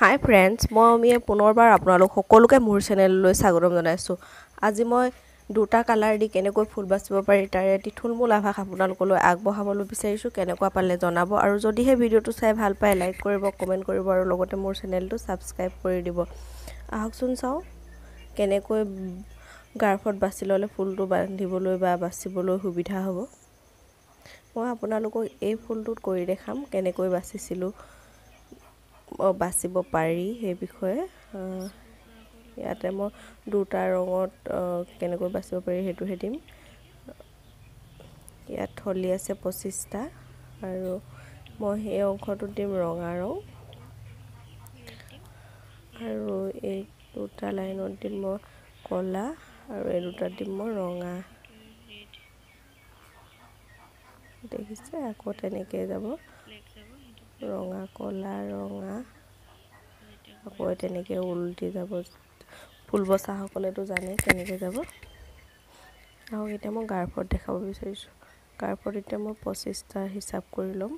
হাই friends, মই অমিয়ে পুনৰবাৰ আপোনালোক সকলোকে মোৰ চেনেললৈ স্বাগতম জনাইছোঁ। আজি মই দুটা কালাৰ দি কেনেকৈ ফুল বাচিব পাৰি তাৰে এটি থুলমূল আভাস আপোনালোকলৈ আগবঢ়াবলৈ বিচাৰিছোঁ। কেনেকুৱা পালে জনাব, আৰু যদিহে ভিডিঅ'টো চাই ভাল পায় লাইক কৰিব, কমেণ্ট কৰিব আৰু লগতে মোৰ চেনেলটো ছাবস্ক্ৰাইব কৰি দিব। আহকচোন চাওঁ কেনেকৈ গাৰ্ফত বাছি ল'লে ফুলটো বান্ধিবলৈ বা বাচিবলৈ সুবিধা হ'ব। মই আপোনালোকক এই ফুলটোত কৰি দেখাম কেনেকৈ বাচিব পাৰি সেই বিষয়ে। ইয়াতে মই দুটা ৰঙত কেনেকৈ বাচিব পাৰি সেইটোহে দিম। ইয়াত থলি আছে 25টা আৰু মই সেই অংশটোত দিম ৰঙা ৰং, আৰু এই দুটা লাইনত দিম মই ক'লা, আৰু এই দুটাত দিম মই ৰঙা। দেখিছে, আকৌ তেনেকৈ যাব ৰঙা ক'লা ৰঙা, আকৌ তেনেকৈ উল্টি যাব। ফুল বচাসকলেতো জানে কেনেকৈ যাব। আৰু এতিয়া মই গাৰ্ফত দেখাব বিচাৰিছোঁ। গাৰ্ফত এতিয়া মই 25টা হিচাপ কৰি ল'ম।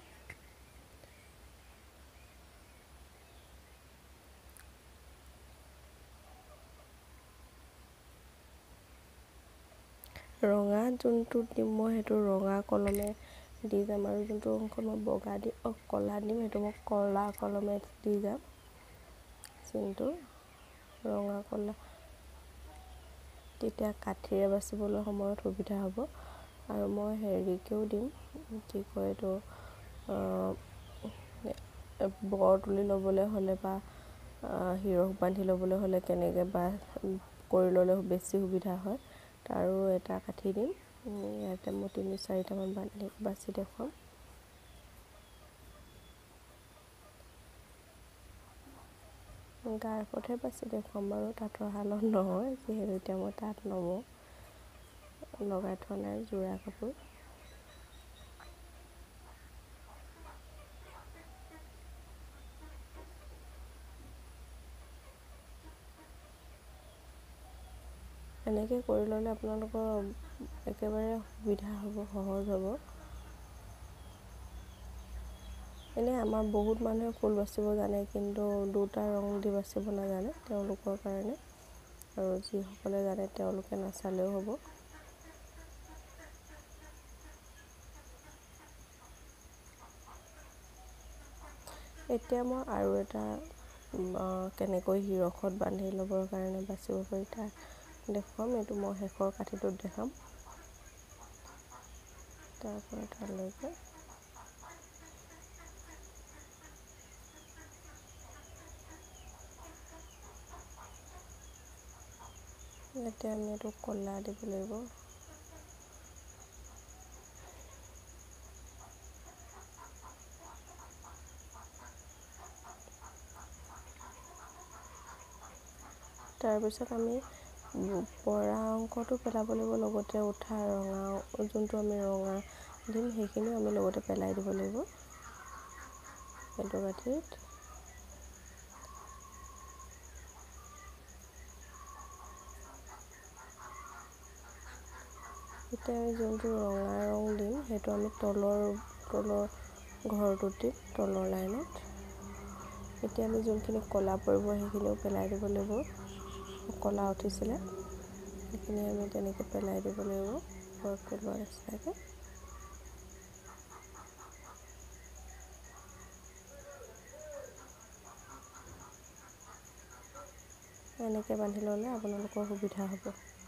ৰঙা যোনটোত দিম মই সেইটো ৰঙা কলমে দি যাম, আৰু যোনটো অংশত মই বগা দি ক'লা দিম সেইটো মই ক'লা কলমে দি যাম। চিনটো ৰঙা ক'লা, তেতিয়া কাঠিৰে বাচিবলৈ সময়ত সুবিধা হ'ব। আৰু মই হেৰিকেও দিম, কি কয় এইটো, বৰ তুলি ল'বলৈ হ'লে বা হিৰক বান্ধি ল'বলৈ হ'লে কেনেকৈ কৰি ল'লে বেছি সুবিধা হয়, তাৰো এটা কাঠি দিম। ইয়াতে মই 3-4টামান বাছি দেখুৱাম। গাৰ্ফতহে বাছি দেখুৱাম বাৰু, তাঁতৰ শালত নহয়, যিহেতু এতিয়া মই তাঁত লগাই থোৱা নাই যোৰা কাপোৰ। এনেকৈ কৰি ল'লে আপোনালোকৰ একেবাৰে সুবিধা হ'ব, সহজ হ'ব। এনেই আমাৰ বহুত মানুহে ফুল বাচিব জানে, কিন্তু দুটা ৰং দি বাচিব নাজানে, তেওঁলোকৰ কাৰণে। আৰু যিসকলে জানে তেওঁলোকে নাচালেও হ'ব। এতিয়া মই আৰু এটা কেনেকৈ হিৰকত বান্ধি ল'বৰ কাৰণে বাচিব পাৰি তাৰ দেখুৱাম। এইটো মই শেষৰ কাঠিটোত দেখাম, তাৰপৰা তালৈকে। এতিয়া আমি এইটো ক'লা দিব লাগিব। তাৰপিছত আমি পৰা অংশটো পেলাব লাগিব, লগতে উঠা ৰঙা যোনটো আমি ৰঙা দিম সেইখিনিও আমি লগতে পেলাই দিব লাগিব এইটো কাঠিত। এতিয়া আমি যোনটো ৰঙা ৰং দিম সেইটো আমি তলৰ ঘৰটোত দিম, তলৰ লাইনত। এতিয়া আমি যোনখিনি ক'লা পৰিব সেইখিনিও পেলাই দিব লাগিব। ক'লা উঠিছিলে সেইখিনি আমি তেনেকৈ পেলাই দিব লাগিব, ঘৰত পেলোৱা নিচিনাকৈ। এনেকৈ বান্ধি ল'লে আপোনালোকৰ সুবিধা হ'ব।